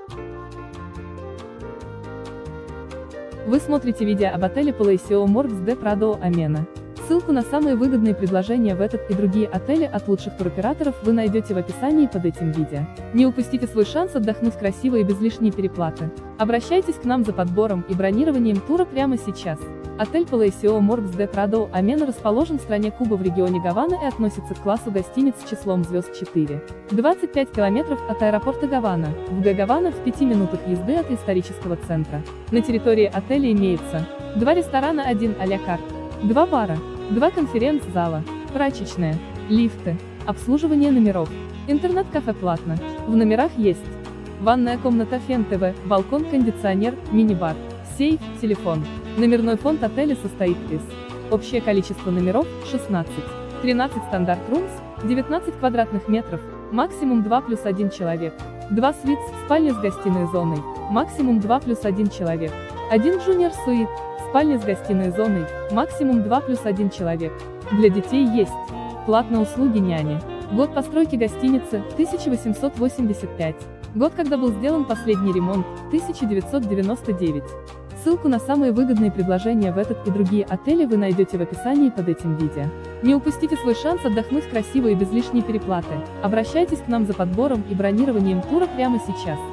Вы смотрите видео об отеле Palacio Morgs de Prado Amena. Ссылку на самые выгодные предложения в этот и другие отели от лучших туроператоров вы найдете в описании под этим видео. Не упустите свой шанс отдохнуть красиво и без лишней переплаты. Обращайтесь к нам за подбором и бронированием тура прямо сейчас. Отель Palacio Morgs de Prado Amena расположен в стране Куба в регионе Гавана и относится к классу гостиниц с числом звезд 4. 25 километров от аэропорта Гавана, в Гавана в 5 минутах езды от исторического центра. На территории отеля имеется 2 ресторана, 1 а-ля карт, 2 бара, 2 конференц-зала, прачечная, лифты, обслуживание номеров, интернет-кафе платно. В номерах есть ванная комната, фен-ТВ, балкон, кондиционер, мини-бар, сейф, телефон. Номерной фонд отеля состоит из: общее количество номеров – 16, 13 стандарт-румс, 19 квадратных метров, максимум 2 плюс 1 человек, 2 свитс, спальня с гостиной зоной, максимум 2 плюс 1 человек, 1 джуниор-суит, спальня с гостиной зоной, максимум 2 плюс 1 человек. Для детей есть платные услуги няни. Год постройки гостиницы – 1885. Год, когда был сделан последний ремонт – 1999. Ссылку на самые выгодные предложения в этот и другие отели вы найдете в описании под этим видео. Не упустите свой шанс отдохнуть красиво и без лишней переплаты. Обращайтесь к нам за подбором и бронированием тура прямо сейчас.